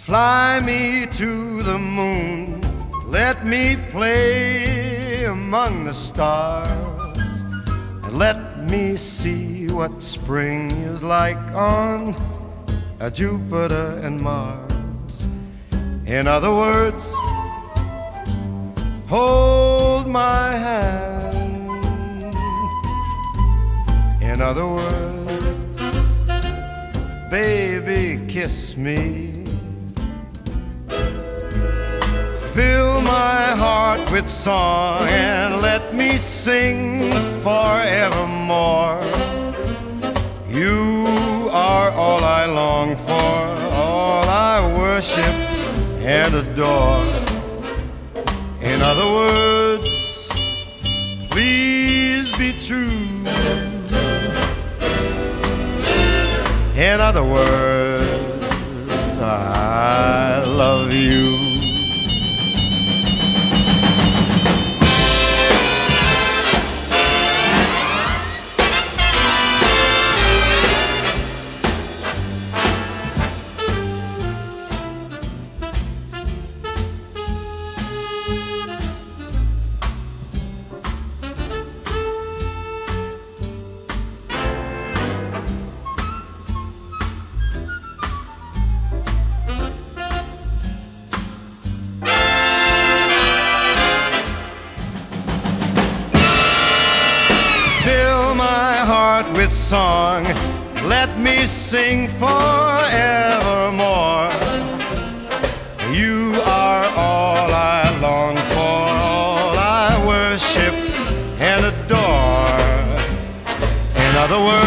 Fly me to the moon, let me play among the stars, and let me see what spring is like on Jupiter and Mars. In other words, hold my hand. In other words, baby, kiss me. Fill my heart with song and let me sing forevermore. You are all I long for, all I worship and adore. In other words, please be true. In other words, I love you. With song, let me sing forevermore. You are all I long for, all I worship and adore. In other words,